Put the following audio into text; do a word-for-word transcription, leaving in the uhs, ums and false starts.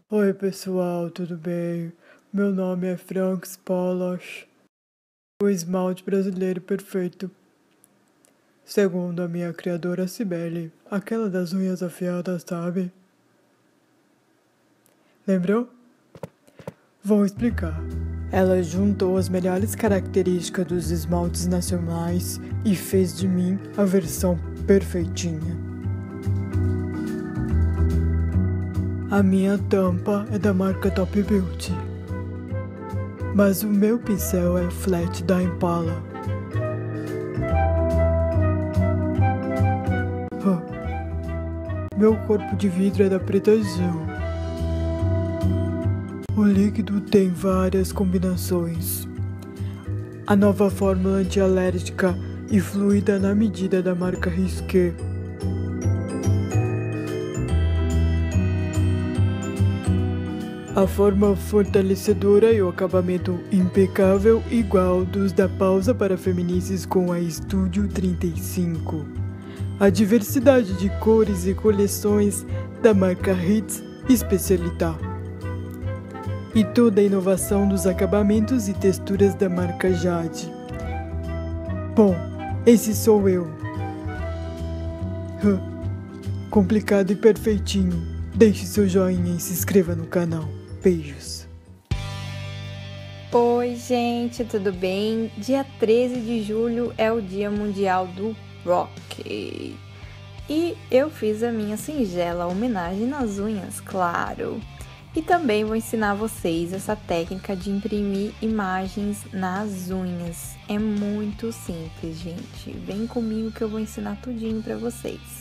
Oi pessoal, tudo bem? Meu nome é Frank Spolos, o esmalte brasileiro perfeito. Segundo a minha criadora Cibele, aquela das unhas afiadas, sabe? Lembrou? Vou explicar. Ela juntou as melhores características dos esmaltes nacionais e fez de mim a versão perfeitinha. A minha tampa é da marca Top Beauty, mas o meu pincel é flat da Impala. Huh. Meu corpo de vidro é da Preta Gel. O líquido tem várias combinações. A nova fórmula antialérgica e fluida na medida da marca Risqué. A forma fortalecedora e o acabamento impecável igual dos da pausa para feminices com a Estúdio trinta e cinco. A diversidade de cores e coleções da marca Hits Especialità. E toda a inovação dos acabamentos e texturas da marca Jade. Bom, esse sou eu. Huh. Complicado e perfeitinho. Deixe seu joinha e se inscreva no canal. Beijos. Oi gente, tudo bem? Dia treze de julho é o Dia Mundial do Rock. E eu fiz a minha singela homenagem nas unhas, claro. E também vou ensinar vocês essa técnica de imprimir imagens nas unhas. É muito simples, gente. Vem comigo que eu vou ensinar tudinho pra vocês.